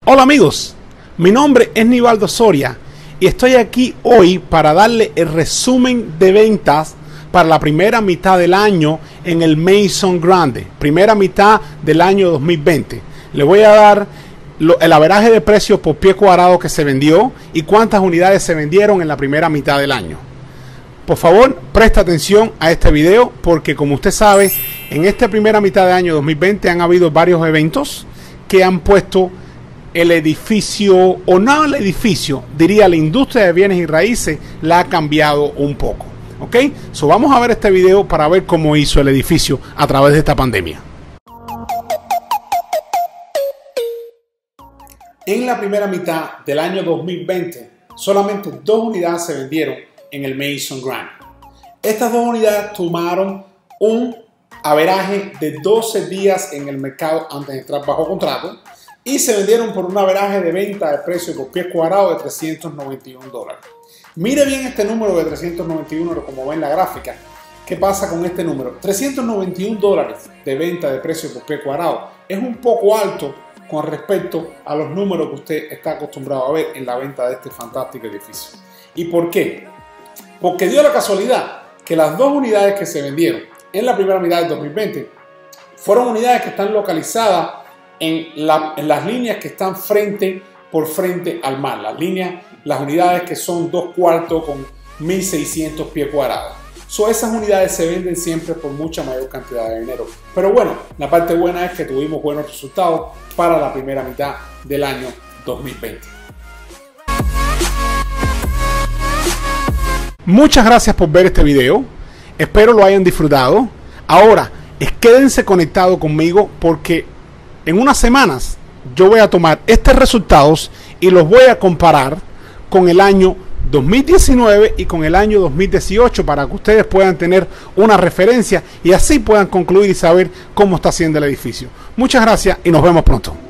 Hola amigos, mi nombre es Nivaldo Soria y estoy aquí hoy para darle el resumen de ventas para la primera mitad del año en el Mason Grande, primera mitad del año 2020. Le voy a dar el averaje de precios por pie cuadrado que se vendió y cuántas unidades se vendieron en la primera mitad del año. Por favor, presta atención a este video porque, como usted sabe, en esta primera mitad del año 2020 han habido varios eventos que han puesto el edificio, o no el edificio, diría la industria de bienes y raíces la ha cambiado un poco. ¿Ok? So vamos a ver este video para ver cómo hizo el edificio a través de esta pandemia. En la primera mitad del año 2020, solamente 2 unidades se vendieron en el Mason Grande. Estas 2 unidades tomaron un averaje de 12 días en el mercado antes de entrar bajo contrato y se vendieron por un averaje de venta de precio por pie cuadrado de $391. Mire bien este número de 391 como ven en la gráfica. ¿Qué pasa con este número? $391 de venta de precio por pie cuadrado es un poco alto con respecto a los números que usted está acostumbrado a ver en la venta de este fantástico edificio. ¿Y por qué? Porque dio la casualidad que las 2 unidades que se vendieron en la primera mitad del 2020 fueron unidades que están localizadas en las líneas que están frente al mar. Las unidades que son 2 cuartos con 1600 pies cuadrados. Esas unidades se venden siempre por mucha mayor cantidad de dinero. Pero bueno, la parte buena es que tuvimos buenos resultados para la primera mitad del año 2020. Muchas gracias por ver este video. Espero lo hayan disfrutado. Ahora, quédense conectados conmigo porque en unas semanas yo voy a tomar estos resultados y los voy a comparar con el año 2019 y con el año 2018 para que ustedes puedan tener una referencia y así puedan concluir y saber cómo está haciendo el edificio. Muchas gracias y nos vemos pronto.